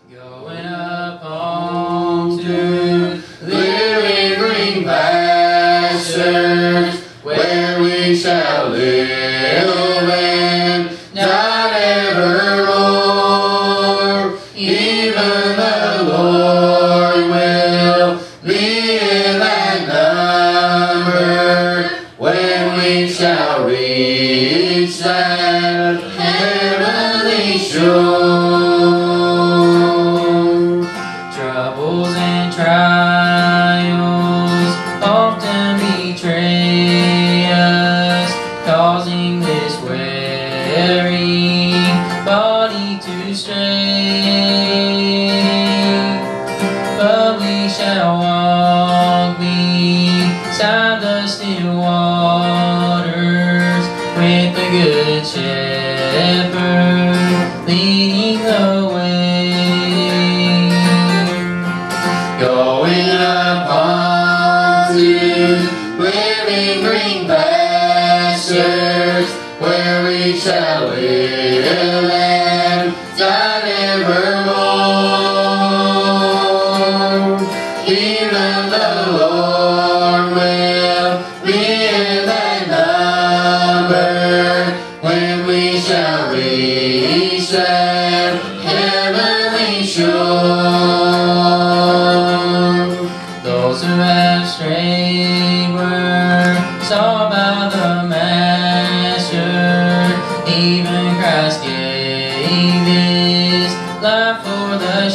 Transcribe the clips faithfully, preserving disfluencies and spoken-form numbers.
Going up home to living green pastures, where we shall live and not evermore. Even the Lord will be in that number, when we shall reach that heavenly shore. Troubles and trials often betray us, causing this weary body to stray. But we shall walk beside the still waters, with the Good Shepherd leading the way. Going up onto living green pastures, where we shall live and die evermore. Even the Lord will be in that number, when we shall reach that heavenly shore. Those who have strayed were sought by the Master. Even Christ gave His life for the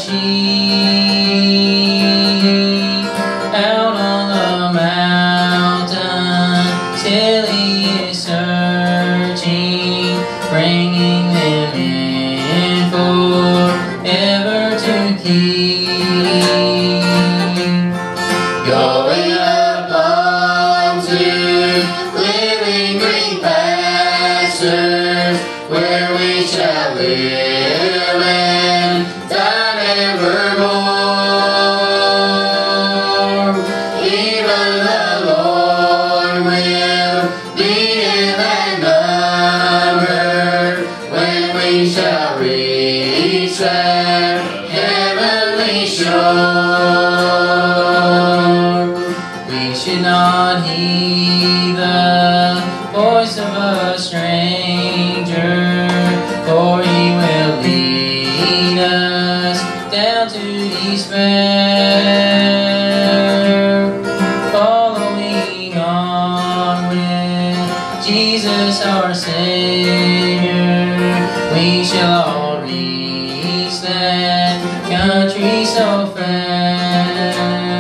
sheep. Out on the mountain, still He is searching, bringing them in forever to keep. Going up onto living green pastures, where we shall live and die evermore. Even the Lord will be in that number, when we shall reach that heavenly shore. We should not heed the voice of a stranger, for he will lead us down to despair. Following on with Jesus our Savior, we shall all reach that country so fair.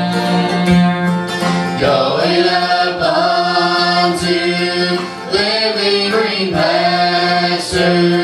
Going up onto living green pastures,